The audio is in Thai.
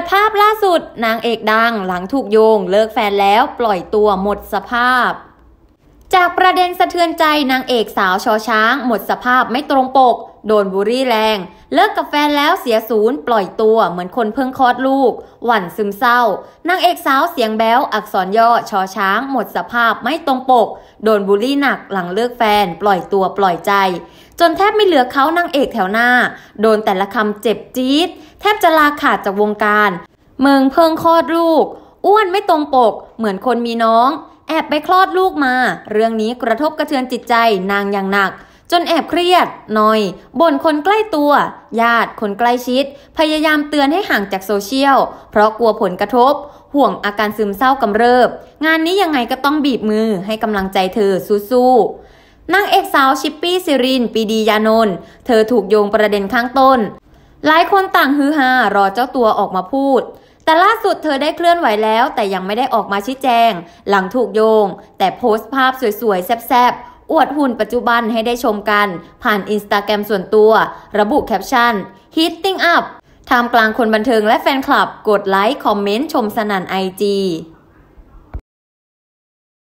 ภาพล่าสุดนางเอกดังหลังถูกโยงเลิกแฟนแล้วปล่อยตัวหมดสภาพจากประเด็นสะเทือนใจนางเอกสาวชอช้างหมดสภาพไม่ตรงปกโดนบูลลี่แรงเลิกกับแฟนแล้วเสียศูนย์ปล่อยตัวเหมือนคนเพิ่งคลอดลูกหวั่นซึมเศร้านางเอกสาวเสียงแบ๊วอักษรย่อชอช้างหมดสภาพไม่ตรงปกโดนบูลลี่หนักหลังเลิกแฟนปล่อยตัวปล่อยใจจนแทบไม่เหลือเขานางเอกแถวหน้าโดนแต่ละคำเจ็บจี๊ดแทบจะลาขาดจากวงการเมืองเพิ่งคลอดลูกอ้วนไม่ตรงปกเหมือนคนมีน้องแอบไปคลอดลูกมาเรื่องนี้กระทบกระเทือนจิตใจนางอย่างหนักจนแอบเครียดนอยบ่นคนใกล้ตัวญาติคนใกล้ชิดพยายามเตือนให้ห่างจากโซเชียลเพราะกลัวผลกระทบห่วงอาการซึมเศร้ากำเริบงานนี้ยังไงก็ต้องบีบมือให้กำลังใจเธอสู้ๆนางเอกสาวชิปปี้ซิรินปีดียานนท์เธอถูกโยงประเด็นข้างต้นหลายคนต่างฮือฮารอเจ้าตัวออกมาพูดแต่ล่าสุดเธอได้เคลื่อนไหวแล้วแต่ยังไม่ได้ออกมาชี้แจงหลังถูกโยงแต่โพสต์ภาพสวยๆแซ่บๆอวดหุ่นปัจจุบันให้ได้ชมกันผ่านอินสตาแกรมส่วนตัวระบุแคปชั่น Heating up ท่ามกลางคนบันเทิงและแฟนคลับกดไลค์คอมเมนต์ชมสนั่นIG